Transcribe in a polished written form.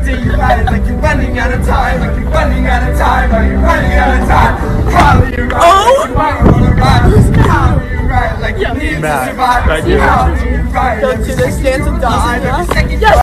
do you ride like you're running out of time? Like you're running out of time? Are you running out of time? How do you ride like you might wanna ride? How do you ride like you need to survive? How do you ride? Go to the dance and die.